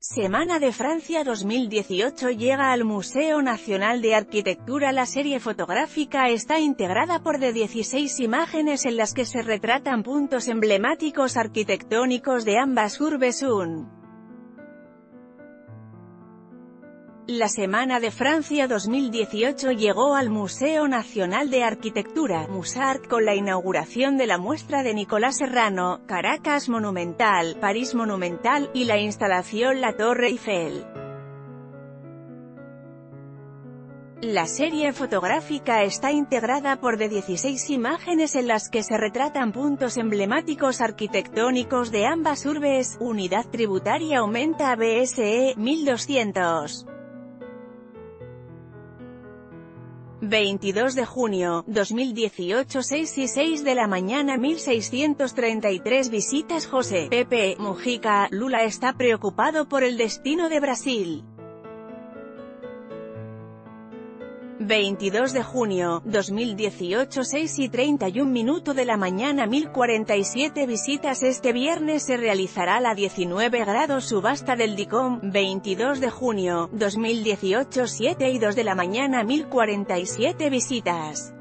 Semana de Francia 2018 llega al Museo Nacional de Arquitectura. La serie fotográfica está integrada por 16 imágenes en las que se retratan puntos emblemáticos arquitectónicos de ambas urbes. La Semana de Francia 2018 llegó al Museo Nacional de Arquitectura, Musart, con la inauguración de la muestra de Nicolás Serrano, Caracas Monumental, París Monumental, y la instalación La Torre Eiffel. La serie fotográfica está integrada por 16 imágenes en las que se retratan puntos emblemáticos arquitectónicos de ambas urbes. Unidad tributaria aumenta a BSE 1200. 22 de junio, 2018 6 y 6 de la mañana 1633 visitas. José Pepe Mujica, Lula está preocupado por el destino de Brasil. 22 de junio, 2018 6 y 31 minuto de la mañana 1047 visitas. Este viernes se realizará la 19 grados subasta del DICOM. 22 de junio, 2018 7 y 2 de la mañana 1047 visitas.